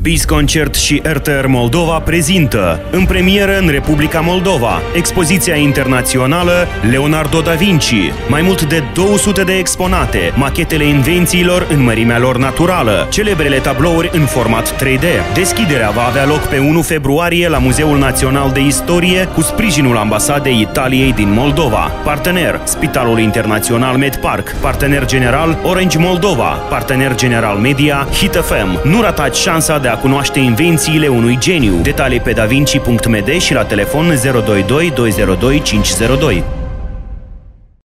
BIS Concert și RTR Moldova prezintă, în premieră în Republica Moldova, expoziția internațională Leonardo da Vinci. Mai mult de 200 de exponate, machetele invențiilor în mărimea lor naturală, celebrele tablouri în format 3D. Deschiderea va avea loc pe 1 februarie la Muzeul Național de Istorie cu sprijinul Ambasadei Italiei din Moldova. Partener, Spitalul Internațional MedPark. Partener general, Orange Moldova. Partener general media, Hit FM. Nu ratați șansa de a cunoaște invențiile unui geniu. Detalii pe davinci.md și la telefon 022 202 502.